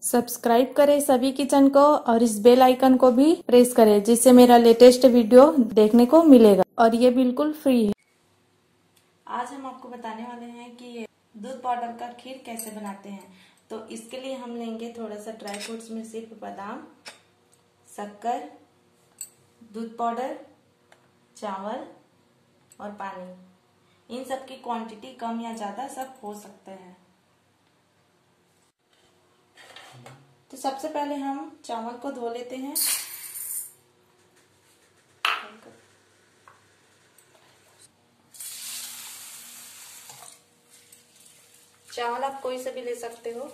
Subscribe करें सभी kitchen को और इस बेल आइकन को भी प्रेस करें जिससे मेरा लेटेस्ट वीडियो देखने को मिलेगा और ये बिल्कुल फ्री है। आज हम आपको बताने वाले हैं कि दूध पाउडर का खीर कैसे बनाते हैं। तो इसके लिए हम लेंगे थोड़ा सा ड्राई फ्रूट्स में सिर्फ बादाम, शक्कर, दूध पाउडर, चावल और पानी। इन सब की क्वांटिटी कम या ज्यादा सब हो सकता है। तो सबसे पहले हम चावल को धो लेते हैं। चावल आप कोई से भी ले सकते हो।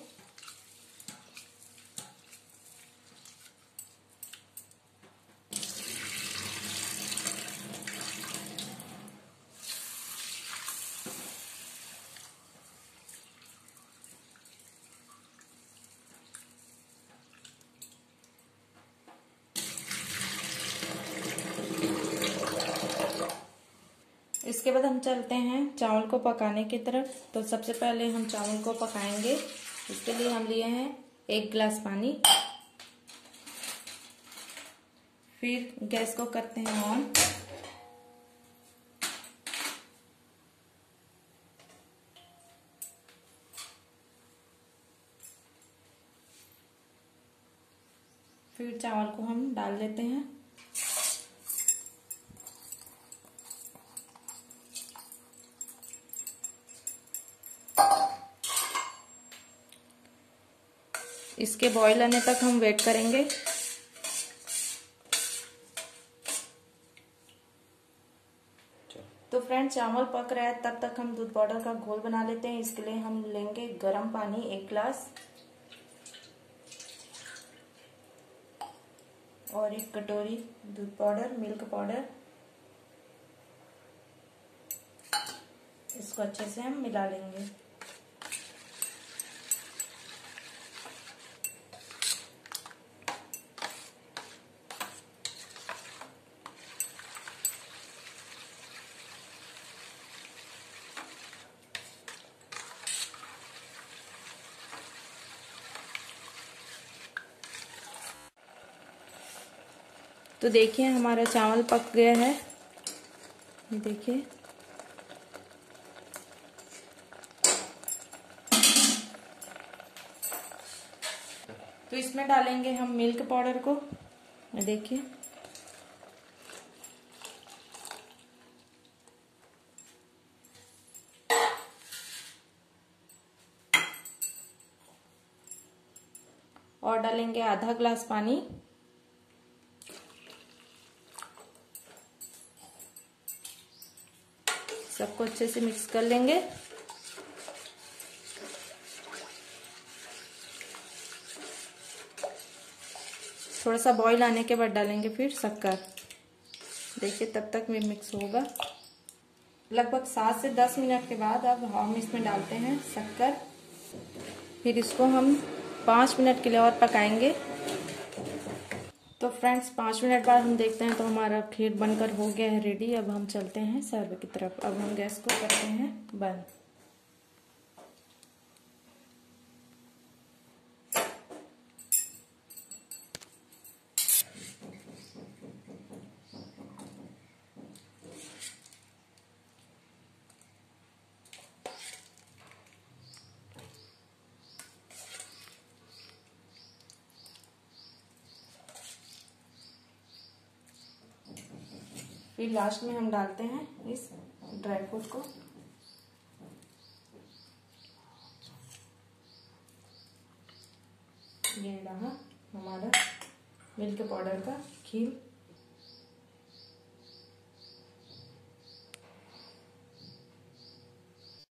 इसके बाद हम चलते हैं चावल को पकाने की तरफ। तो सबसे पहले हम चावल को पकाएंगे। इसके लिए हम लिए हैं 1 गिलास पानी। फिर गैस को करते हैं ऑन। फिर चावल को हम डाल देते हैं। इसके बॉईल आने तक हम वेट करेंगे। तो फ्रेंड चावल पक रहा है, तब तक हम दूध पाउडर का घोल बना लेते हैं। इसके लिए हम लेंगे गर्म पानी 1 गिलास और 1 कटोरी दूध पाउडर, मिल्क पाउडर। इसको अच्छे से हम मिला लेंगे। तो देखिए हमारा चावल पक गया है। ये देखिए। तो इसमें डालेंगे हम मिल्क पाउडर को। ये देखिए। और डालेंगे आधा गिलास पानी। सबको अच्छे से मिक्स कर लेंगे। थोड़ा सा बॉईल आने के बाद डालेंगे फिर शक्कर। देखिए तब तक में मिक्स होगा। लगभग 7 से 10 मिनट के बाद अब हम इसमें डालते हैं शक्कर। फिर इसको हम 5 मिनट के लिए और पकाएंगे। तो फ्रेंड्स 5 मिनट बाद हम देखते हैं तो हमारा खीर बनकर हो गया है रेडी। अब हम चलते हैं सर्व की तरफ। अब हम गैस को करते हैं बंद। फिर लास्ट में हम डालते हैं इस ड्राई फ्रूट को। ये रहा हमारा मिल्क पाउडर का खीर।